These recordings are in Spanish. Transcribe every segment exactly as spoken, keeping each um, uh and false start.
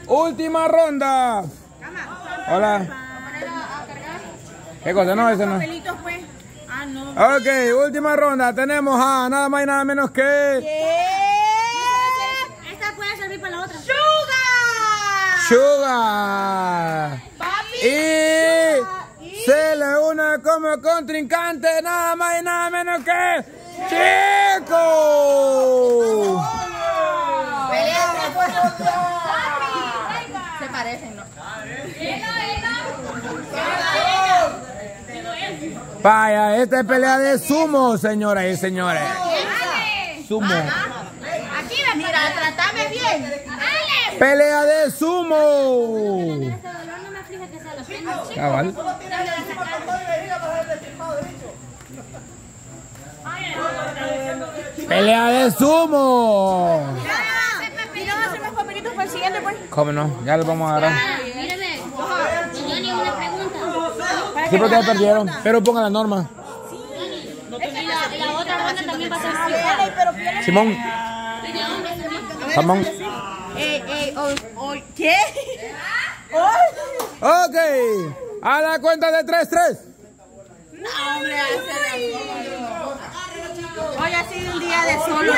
Última ronda. Hola. ¿Qué cosa? No, eso no. Ok, última ronda. Tenemos a nada más y nada menos que... Esta puede servir para la otra. Sugar. Y se le une como contrincante nada más y nada menos que Chico. Se parecen, ¿no? Vaya, esta es pelea de sumo, señoras y señores. Sumo. Aquí, mira, tratame bien. Pelea de sumo. Cabal. Pelea de sumo. ¿Y no hacen los papelitos para el siguiente, pues? ¿Cómo no? Ya los vamos a agarrar. Míreme, Johnny, una pregunta. Sí, porque ya perdieron. Pero pongan la norma. Y la otra ronda también va a ser igual. Simón. Simón. Eh, eh, oh, oh, ¿qué? Ok. A la cuenta de tres, tres. No, hombre, hoy ha sido un día de solo.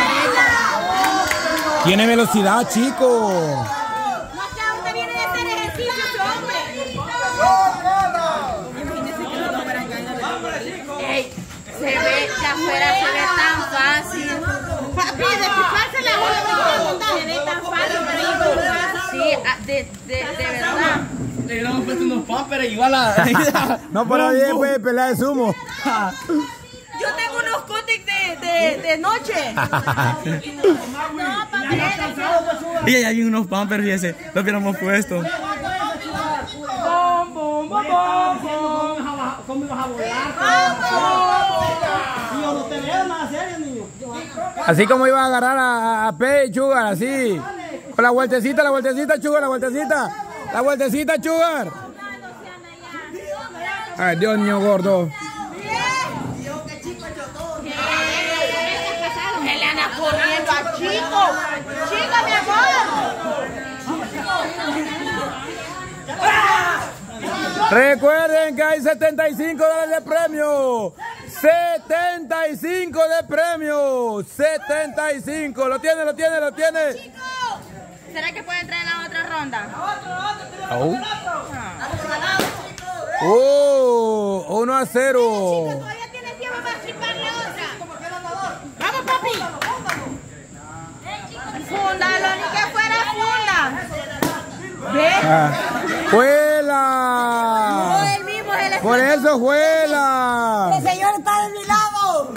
Tiene velocidad, chico. No es que usted viene de hacer ejercicio, hombre. Imagínese que no fueran caído. Ey, se ve que afuera se ve tan fácil. Papi, de picarse la bola, se ve tan fácil, pero sí, de, de, de verdad. Le hubiéramos puesto unos pampers igual a... No, por ahí puede pelear de sumo. Yo tengo unos cótex de, de, de noche. No, papi. Y ahí hay unos pampers, fíjese, los hubiéramos puesto. ¿Cómo ibas a volar? Yo no te veo nada serio, niño. Así como iba a agarrar a, a P, Sugar, así. Con la vueltecita, la vueltecita, Sugar, la vueltecita. La vueltecita, Sugar. Ay, Dios mío, gordo. Él anda corriendo a Chico. Chico, mi amor. Recuerden que hay setenta y cinco dólares de premio. setenta y cinco de premio. setenta y cinco. Lo tiene, lo tiene, lo tiene. Chico, ¿será que puede entrar en la otra ronda? Oh. Oh, uno a cero. Todavía tienes tiempo para chipar la otra. Vamos, papi. Fúndalo, ni que fuera funda. ¿Ve? Ah. No, ¡Juela! él mismo es el Por eso juela. El señor está de mi lado.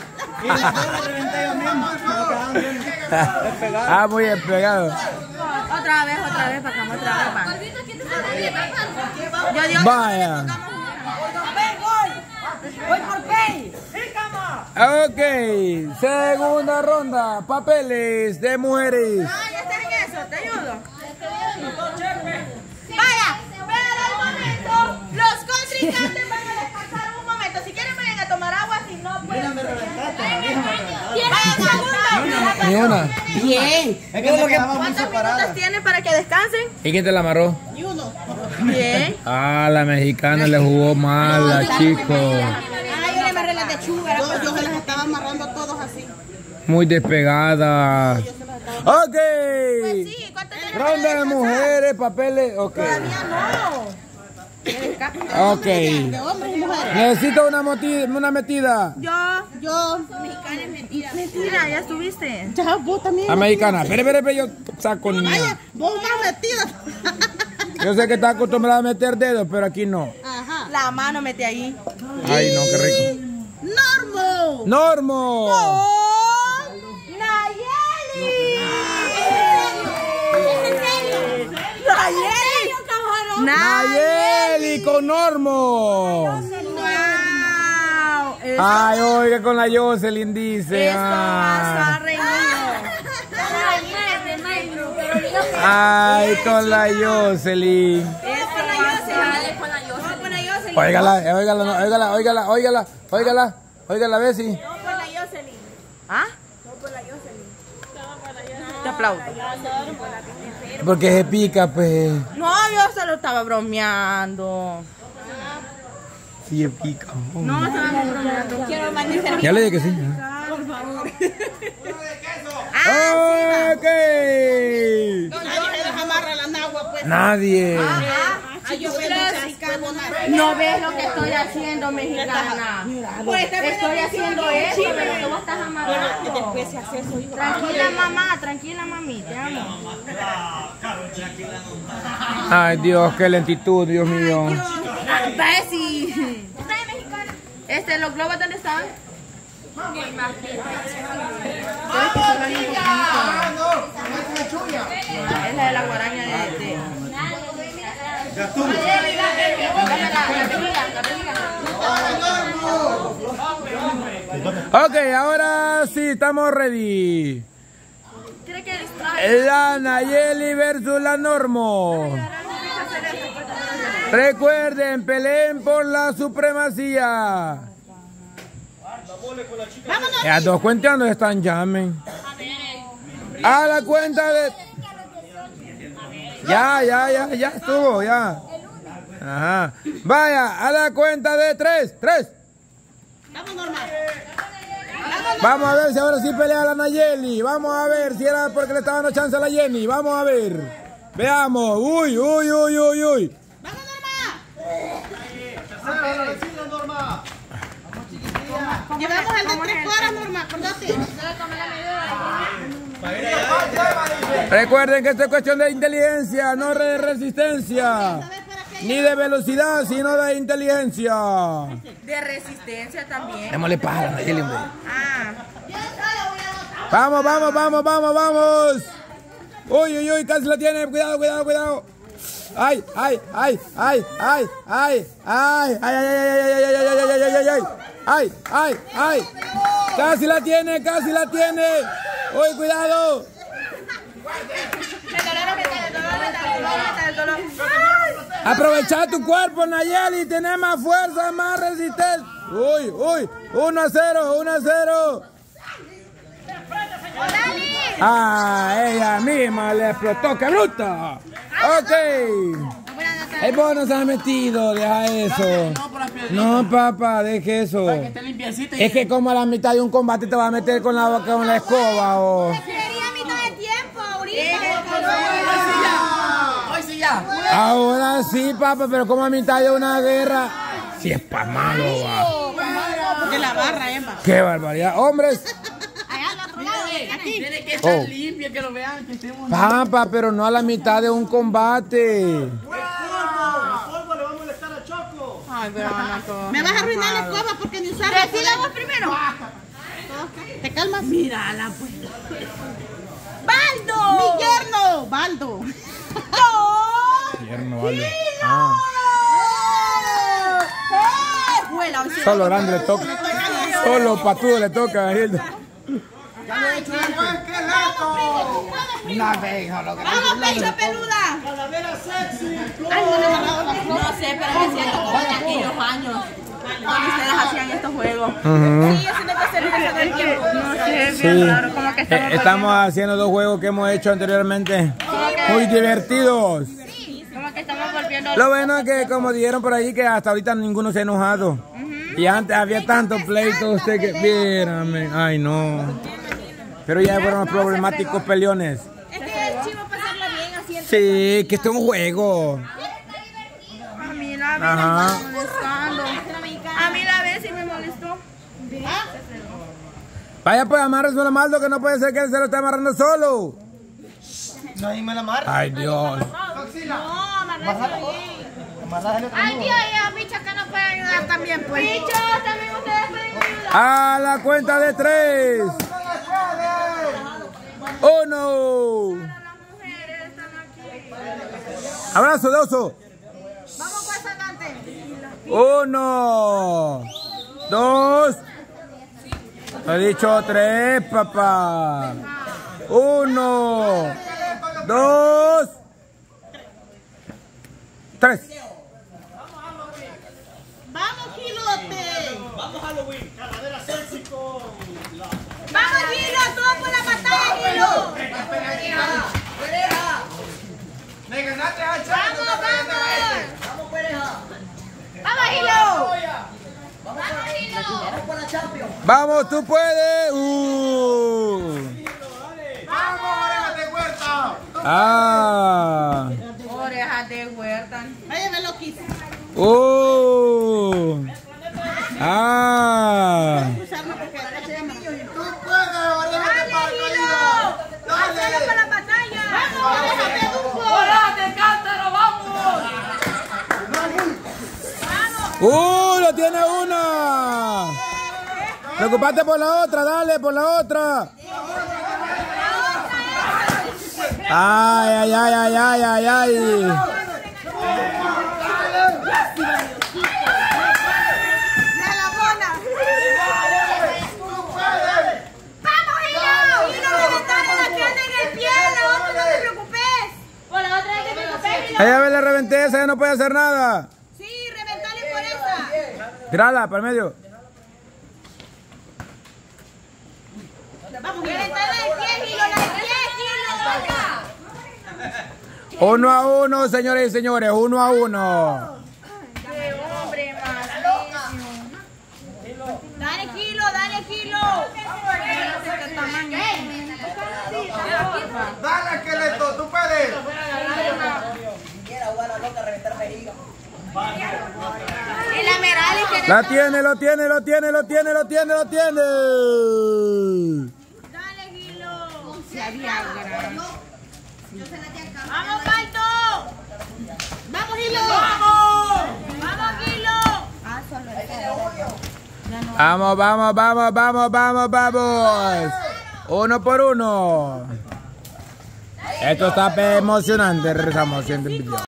Ah, muy despegado. Otra vez, otra vez, para acá, otra vez, para. Yo digo, Vaya. voy por Pay. Ok, segunda ronda. Papeles de mujeres. Ah, ya está en eso, te ayudo. Vaya, espera un momento. Los contrincantes van a descansar un momento. Si quieren vayan a tomar agua, si no, pues. Vayan, segundo. Ni una. Bien. Es que nos quedamos muy ¿Cuántos separados. minutos tienen para que descansen? ¿Y quién te la amarró? Bien. Ah, la mexicana le jugó mal, la chico. Ah, yo le amarré las de chuga. Yo, yo se las estaba amarrando a todos así. Muy despegada. Ok. Pues sí, ¿cuántos tienen para Ronda de descansar? mujeres, papeles. Ok. Todavía no. De Ok. hombres y mujeres. Necesito una, moti- una metida. Yo, yo. Mexicana es mentira. Mentira, ya estuviste. Ya, vos también. La mexicana. Espere, espere, espere, yo saco niña. Vaya, vos más metida. Yo sé que está acostumbrada a meter dedos, pero aquí no. Ajá. La mano mete ahí. Ay, no, qué rico. Normo. ¡Normo! Con Nayeli. Nayeli. Nayeli con Normo. Wow. Esto, Ay, oiga, con la Jocelyn dice. esto va a Ay, estar reñido. ay, con la Jocelyn. Esto va a estar con la Jocelyn. Óigala, óigala, no, óigala, óigala, óigala, óigala, óigala, Bessie. No por la Jocelyn. ¿Ah? No por la Jocelyn. aplaudo. Porque se pica, pues. No, yo solo estaba bromeando. Sí, se pica. Oh. No, estaba bromeando. Quiero amanecer. Ya le dije que sí. Por favor. Ah, ok. Nadie se amarra la nagua, pues. Nadie. Ay, yo veo No ves lo que estoy haciendo, mexicana. Estoy haciendo eso, pero tú estás amarrando. Después se hace eso, hijo. Tranquila, mamá, tranquila, mami, te amo. Ay, Dios, qué lentitud, Dios mío. Bessie. Este, ¿los globos dónde están? ¿Sabes que solo hay un poquito? Es la de la guaraña de... de... Ok, ahora sí, estamos ready. La Nayeli versus la Normo. Recuerden, peleen por la supremacía. Las dos cuentas no están, llamen. A la cuenta de... Ya, ya, ya, ya estuvo, ya. Ajá. Vaya, a la cuenta de tres, tres. Vamos, normal. Vamos a ver si ahora sí pelea la Nayeli. Vamos a ver si era porque le estaban dando chance a la Jenny. Vamos a ver. Veamos. Uy, uy, uy, uy, uy. Vamos, Norma. Llevamos el de tres horas, Norma, acordate. Recuerden que esto es cuestión de inteligencia, no de resistencia. Ni de velocidad, sino de inteligencia. De resistencia también. Démosle para a Nayeli, hombre. Ah. Vamos, vamos, vamos, vamos, vamos. Uy, uy, uy, casi la tiene. Cuidado, cuidado, cuidado. Ay, ay, ay, ay, ay, ay, ay, ay, ay, ay, ay, ay, ay, ay, ay, ay, ay, ay, ay, casi la tiene, casi la tiene. Uy, cuidado. Aprovecha tu cuerpo, Nayeli, tenés más fuerza, más resistencia. Uy, uy, uno a cero, uno a cero. Ah, ella misma le explotó, ¡qué bruta! Ok. El vos no se ha metido, deja eso. No, papá, deje eso. Es que como a la mitad de un combate te vas a meter con la, con la escoba o... Quería mitad de tiempo, ahorita. Hoy sí ya. Ahora sí, papá, pero como a mitad de una guerra... Si es pa' malo, va. De la barra, Emma. ¡Qué barbaridad! ¡Hombres! Tiene que estar Oh. limpia, que lo vean, que estemos... Papá, pero no a la mitad de un combate. Ay, pero Ana, todo. Me vas a arruinar la escoba porque ni usar. Decila vos primero. ¿Te calmas? Mírala, pues. ¡Baldo! ¡Mi yerno! ¡Baldo! Yerno, vale. Ah. Vuela, o sea, Solo grande le toca. Solo patudo le toca a Hilda. ¡Vamos, pecho peluda! Ay, no, no, no, no sé, pero me siento como en aquellos años cuando ustedes hacían estos juegos. Uh-huh. Sí, yo siento que se me todo el tiempo. No sé, Sí. bien raro, como que Eh, estamos, Estamos haciendo dos juegos que hemos hecho anteriormente. Muy divertidos. volviendo, como que estamos volviendo. Lo bueno es que, como dijeron por ahí, que hasta ahorita ninguno se ha enojado. Y antes había tantos pleitos, usted que... Mírame. Ay, no. Pero ya fueron los problemáticos peleones. Es que es chivo pasarla bien así. Sí, que esto es un juego. A mí la vez Ajá. me está molestando. A mí la vez sí me molestó. Vaya, pues amárrese la maldo, que no puede ser que él se lo esté amarrando solo. Nadie me la amarra. Ay, Dios. No, amarráselo bien. Ay, Dios, y a bicho que nos puede ayudar también, pues. Bicho, también ustedes pueden ayudar. A la cuenta de tres. Uno. Las mujeres están aquí. Abrazo de oso. Vamos pues adelante. Uno. Dos. He dicho tres, papá. Uno. Dos. Tres. Vamos, Gilote. Vamos Halloween. Calavera sexy con la... Vamos, Gilo, todo por la batalla, Gilo. Me ganaste a Vamos, vamos. Vamos, Pereja. Vamos, Hilo. Vamos, tú puedes. Uh. Vamos, orejas de huerta. Ah. Orejas de huerta. Ay, me lo quise. Uh. Ah. Tú puedes, orejas de paracaídas. ¡Hacelo para la batalla! ¡Vamos, orejas de dulce! ¡Orejas de cántaro, vamos! ¡Uh! ¡Lo tiene una! Preocupate por la otra, dale, por la otra. Ay, ay, ay, ay, ay, ay, ay. Ella ve la reventé esa, ya no puede hacer nada. Sí, reventale por esa. Tírala para el medio. Vamos, reventale de diez kilos, la de diez kilos. Uno a uno, señores y señores, uno a uno. ¡Qué hombre más! Dale kilo, dale kilo. Dale, esqueleto, tú puedes. El Amerali tiene. La tiene, lo tiene, lo tiene, lo tiene, lo tiene, lo tiene. Dale kilo. Vamos, Palto. Vamos, Hilo. Vamos. Vamos, Hilo. Vamos, vamos, vamos, vamos, vamos, vamos. Uno por uno. Esto está emocionante. Regresamos haciendo el video.